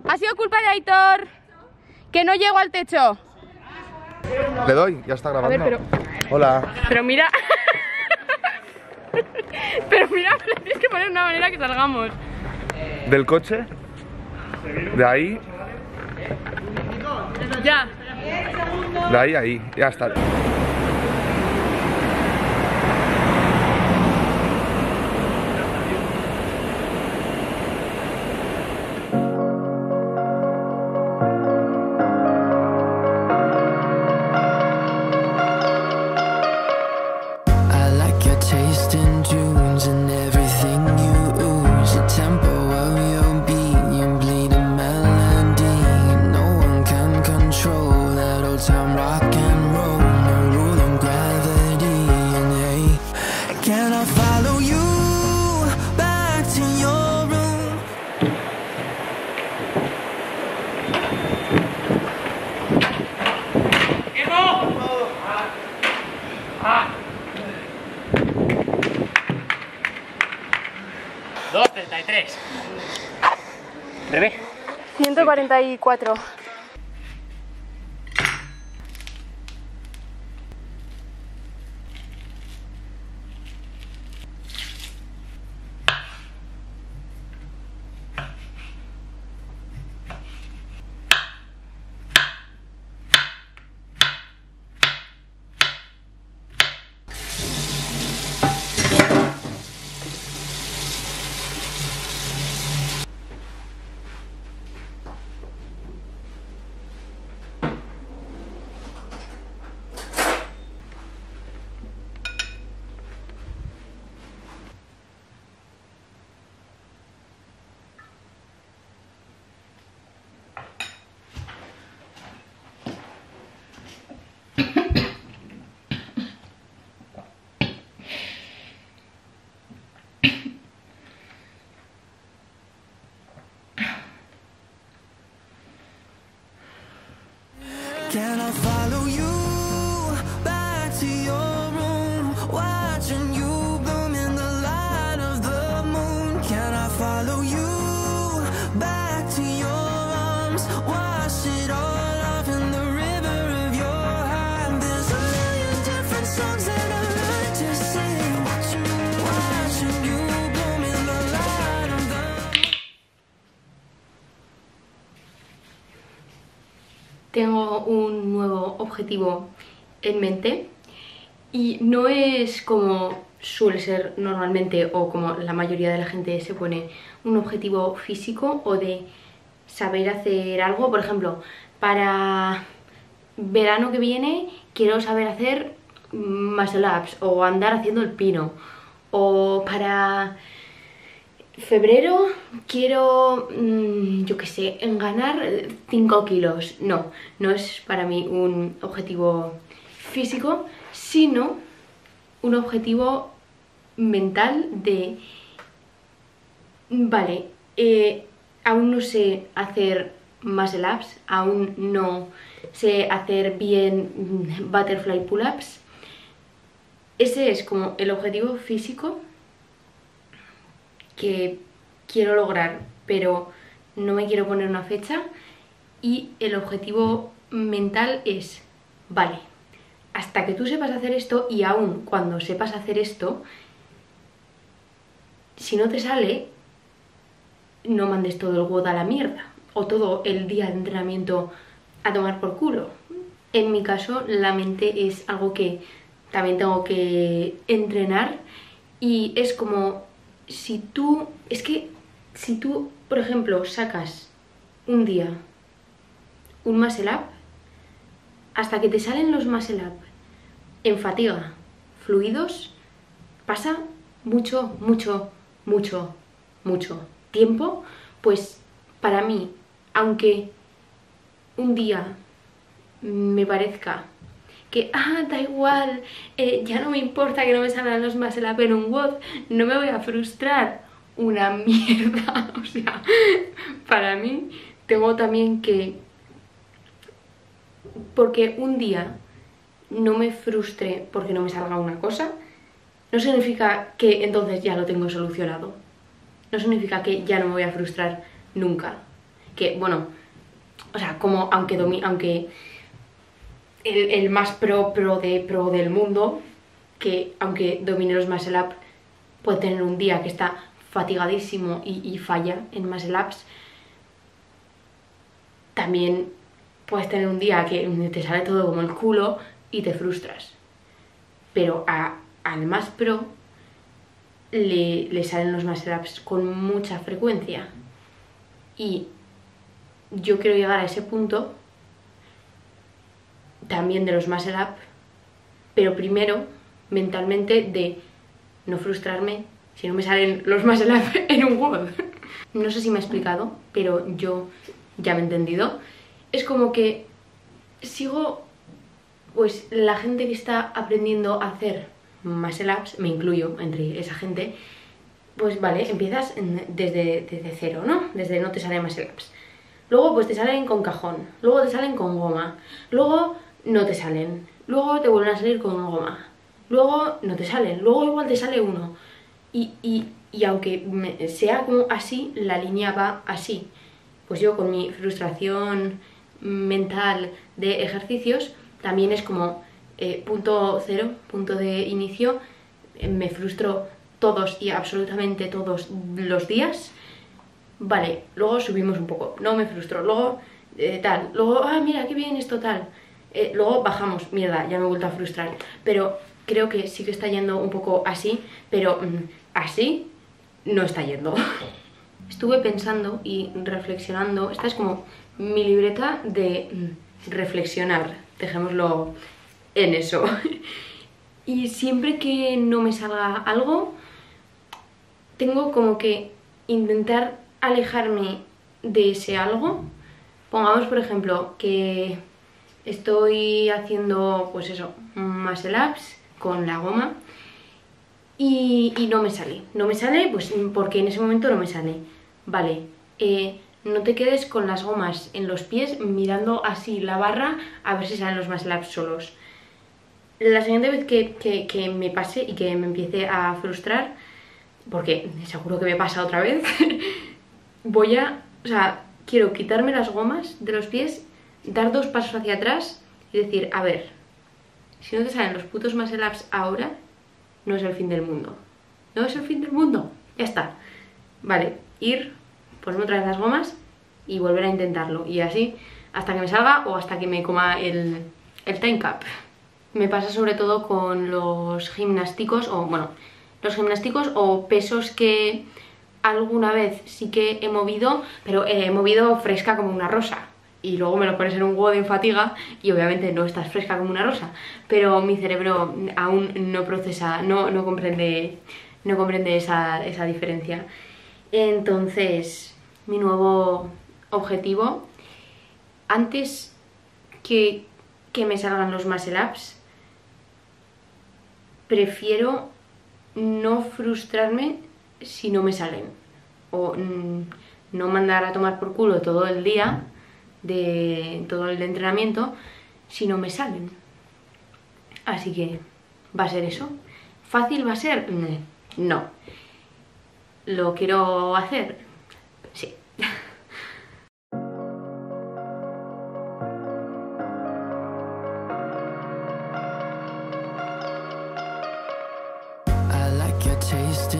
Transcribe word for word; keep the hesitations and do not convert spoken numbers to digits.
Ha sido culpa de Aitor, que no llego al techo. Le doy, ya está grabando. A ver, pero... Hola. Pero mira... Pero mira, le tienes que poner de una manera que salgamos. Del coche, de ahí, Ya. de ahí, ahí, ya está. dos treinta y tres. Bebé. ciento cuarenta y cuatro. Can I follow you back to your room, watching you bloom in the light of the moon? Can I follow you back to your arms, wash it all off in the river of your heart? There's a million different songs that I like to sing, watching you bloom in the light of the... Tengo un nuevo objetivo en mente y no es como suele ser normalmente o como la mayoría de la gente se pone un objetivo físico o de saber hacer algo. Por ejemplo, para verano que viene quiero saber hacer muscle ups o andar haciendo el pino, o para febrero quiero, mmm, yo qué sé, en ganar cinco kilos. No, no es para mí un objetivo físico, sino un objetivo mental de, vale, eh, aún no sé hacer muscle ups, aún no sé hacer bien butterfly pull-ups. Ese es como el objetivo físico que quiero lograr, pero no me quiero poner una fecha. Y el objetivo mental es, vale, hasta que tú sepas hacer esto, y aún cuando sepas hacer esto, si no te sale, no mandes todo el W O D a la mierda, o todo el día de entrenamiento a tomar por culo. En mi caso, la mente es algo que también tengo que entrenar, y es como... Si tú, es que si tú, por ejemplo, sacas un día un muscle up, hasta que te salen los muscle up en fatiga, fluidos, pasa mucho, mucho, mucho, mucho tiempo. Pues para mí, aunque un día me parezca que, ah, da igual, eh, ya no me importa que no me salgan los muscle up en un W O D, no me voy a frustrar una mierda. O sea, para mí tengo también que, porque un día no me frustre porque no me salga una cosa, no significa que entonces ya lo tengo solucionado. No significa que ya no me voy a frustrar nunca. que, bueno, o sea, como aunque, domi aunque el, el más pro, pro de pro del mundo, que aunque domine los muscle up, puede tener un día que está fatigadísimo y, y falla en muscle ups. También puedes tener un día que te sale todo como el culo y te frustras. Pero a, al más pro le, le salen los muscle ups con mucha frecuencia. Y yo quiero llegar a ese punto también de los muscle up, pero primero mentalmente de no frustrarme si no me salen los muscle up en un WOD. No sé si me he explicado, pero yo ya me he entendido. Es como que sigo, pues la gente que está aprendiendo a hacer muscle ups, me incluyo entre esa gente, pues vale, empiezas desde, desde cero, ¿no? Desde no te salen muscle ups. Luego pues te salen con cajón, luego te salen con goma, luego no te salen, luego te vuelven a salir con goma, luego no te salen, luego igual te sale uno. Y, y, y aunque me, sea como así, la línea va así. Pues yo con mi frustración mental de ejercicios también es como eh, punto cero, punto de inicio, eh, me frustro todos y absolutamente todos los días. Vale, luego subimos un poco, no me frustro, luego eh, tal, luego, ah, mira, qué bien esto tal, eh, luego bajamos, mierda, ya me he vuelto a frustrar, pero creo que sí que está yendo un poco así, pero mm, así no está yendo. Estuve pensando y reflexionando, esta es como mi libreta de mm, reflexionar, dejémoslo en eso. Y siempre que no me salga algo, tengo como que intentar alejarme de ese algo. Pongamos por ejemplo que estoy haciendo pues eso, muscle ups con la goma y, y no me sale, no me sale pues porque en ese momento no me sale. Vale, eh, no te quedes con las gomas en los pies mirando así la barra a ver si salen los muscle ups solos. La siguiente vez que, que, que me pase y que me empiece a frustrar, porque seguro que me pasa otra vez, voy a, o sea, quiero quitarme las gomas de los pies, dar dos pasos hacia atrás y decir, a ver, si no te salen los putos muscle ups ahora, no es el fin del mundo. No es el fin del mundo, ya está. Vale, ir, ponerme otra vez las gomas y volver a intentarlo. Y así hasta que me salga o hasta que me coma el, el time cap. Me pasa sobre todo con los gimnásticos, o bueno, los gimnásticos o pesos que alguna vez sí que he movido, pero he movido fresca como una rosa. Y luego me lo pones en un WOD en fatiga y obviamente no estás fresca como una rosa. Pero mi cerebro aún no procesa, no, no comprende, no comprende esa, esa diferencia. Entonces, mi nuevo objetivo, antes que, que me salgan los muscle ups, prefiero no frustrarme si no me salen. O mmm, no mandar a tomar por culo todo el día, de todo el entrenamiento, si no me salen. Así que va a ser eso. ¿Fácil va a ser? No. ¿Lo quiero hacer? Sí. I like your taste